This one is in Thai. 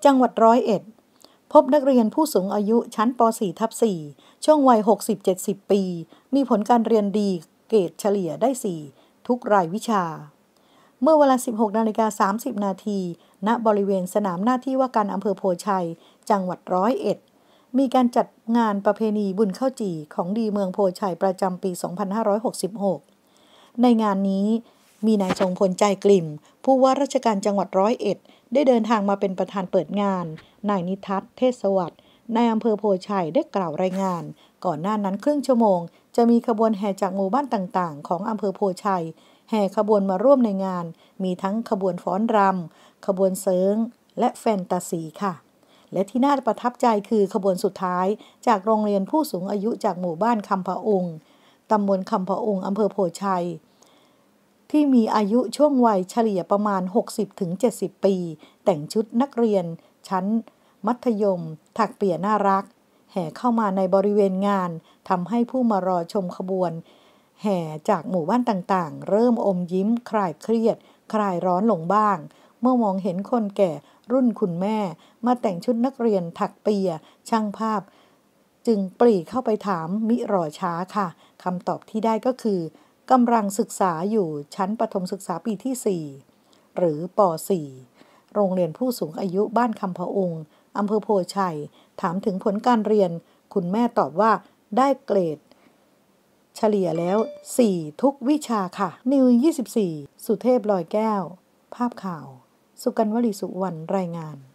จังหวัด101พบนักเรียนผู้สูงอายุชั้นป .4/4 ช่วงวัย 60-70 ปี มีผลการเรียนดีเกรดเฉลี่ยได้ 4 ทุกรายวิชา เมื่อเวลา 16:30 น.ณ บริเวณสนามหน้าที่ว่าการอำเภอโพชัย จังหวัด101มีการจัดงานประเพณีบุญข้าวจี่ของดีเมืองโพชัยประจำปี 2566 ในงานนี้มีนายทรงพลใจกลิ่มผู้ว่าราชการจังหวัด101ได้เดินทางมาเป็นประธานเปิดงานนายนิทัศน์เทศสวัสดิ์นายอำเภอโพชัยได้กล่าวรายงานก่อนหน้านั้นครึ่งชั่วโมงจะมีขบวนแห่จากหมู่บ้านต่างๆของอำเภอโพชัยแห่ขบวนมาร่วมในงานมีทั้งขบวนฟ้อนรำขบวนเสิร์งและแฟนตาซีค่ะและที่น่าประทับใจคือขบวนสุดท้ายจากโรงเรียนผู้สูงอายุจากหมู่บ้านคำพะองค์ตำบลคำพะองค์อำเภอโพชัยที่มีอายุช่วงวัยเฉลี่ยประมาณ 60-70 ปีแต่งชุดนักเรียนชั้นมัธยมถักเปียน่ารักแห่เข้ามาในบริเวณงานทำให้ผู้มารอชมขบวนแห่จากหมู่บ้านต่างๆเริ่มอมยิ้มคลายเครียดคลายร้อนลงบ้างเมื่อมองเห็นคนแก่รุ่นคุณแม่มาแต่งชุดนักเรียนถักเปียช่างภาพจึงปรีเข้าไปถามมิรอช้าค่ะคำตอบที่ได้ก็คือกำลังศึกษาอยู่ชั้นประถมศึกษาปีที่ 4 หรือป .4 โรงเรียนผู้สูงอายุบ้านคำพะองค์อำเภอโพชัยถามถึงผลการเรียนคุณแม่ตอบว่าได้เกรดเฉลี่ยแล้ว 4 ทุกวิชาค่ะนิว24สุเทพลอยแก้วภาพข่าวสุกัญญ์ วลีสุวรรณรายงาน